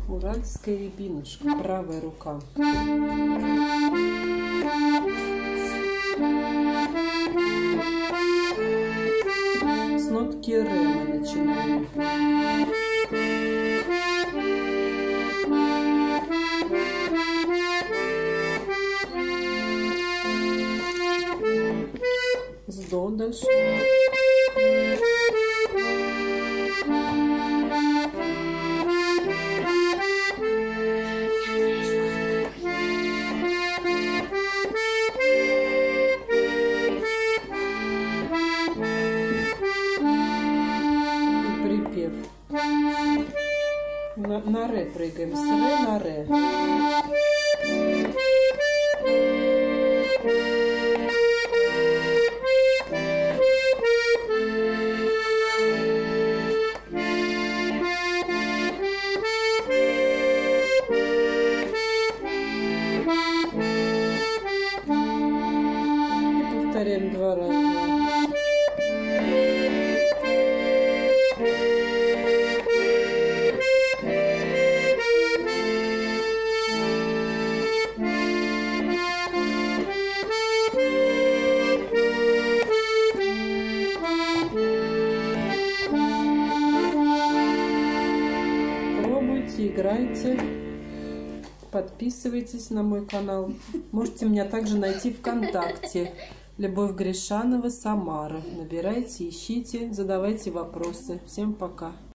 Уральская рябинушка, правая рука. С нотки ре мы начинаем. С до дальше. Припев. На ре прыгаем. С ре на ре. И повторяем 2 раза. Пробуйте, играйте, подписывайтесь на мой канал. Можете меня также найти ВКонтакте. Любовь Гришанова, Самара. Набирайте, ищите, задавайте вопросы. Всем пока.